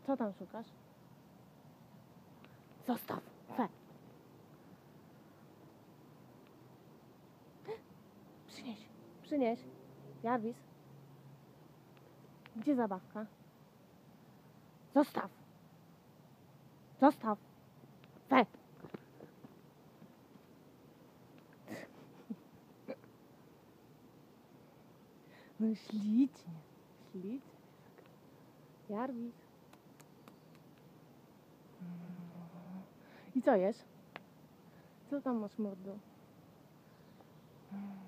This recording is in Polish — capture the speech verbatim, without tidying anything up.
Co tam szukasz? Zostaw! Fe! Przynieś! Przynieś! Jarvis! Gdzie zabawka? Zostaw! Zostaw! Fe! No ślicznie, ślicznie. Jarvis. I co jesz? Co tam masz, mordo?